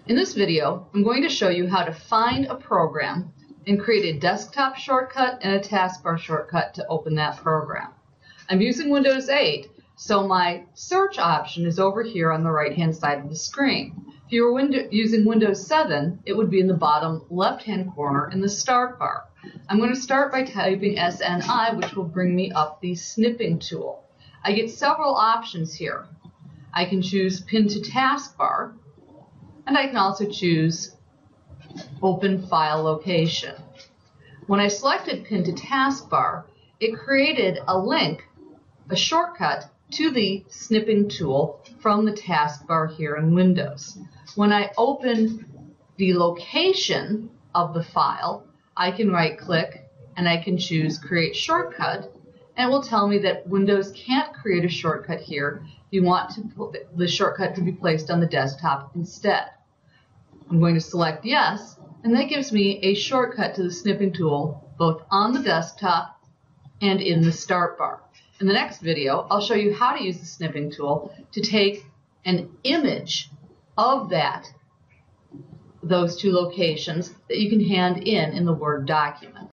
In this video, I'm going to show you how to find a program and create a desktop shortcut and a taskbar shortcut to open that program. I'm using Windows 8, so my search option is over here on the right-hand side of the screen. If you were using Windows 7, it would be in the bottom left-hand corner in the start bar. I'm going to start by typing SNI, which will bring me up the snipping tool. I get several options here. I can choose Pin to Taskbar, and I can also choose Open File Location. When I selected Pin to Taskbar, it created a link, a shortcut, to the snipping tool from the taskbar here in Windows. When I open the location of the file, I can right-click and I can choose Create Shortcut, and it will tell me that Windows can't create a shortcut here. You want the shortcut to be placed on the desktop instead. I'm going to select Yes, and that gives me a shortcut to the snipping tool both on the desktop and in the start bar. In the next video, I'll show you how to use the snipping tool to take an image of those two locations that you can hand in the Word document.